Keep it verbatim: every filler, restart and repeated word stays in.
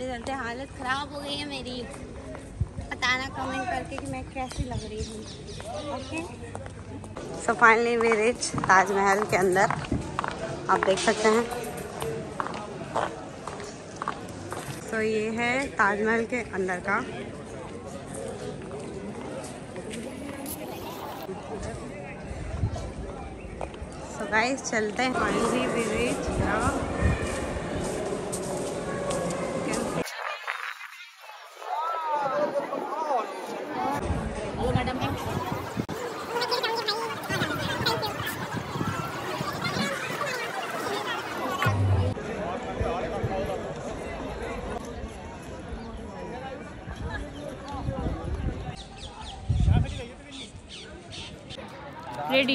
चलते चलते हालत ख़राब हो गई है मेरी। बताना कमेंट करके कि मैं कैसी लग रही हूँ। Okay, so finally we reach Taj Mahal के अंदर, आप देख सकते हैं। तो ये है ताजमहल के अंदर का। सो गाइस चलते हैं। Finally we reach ready.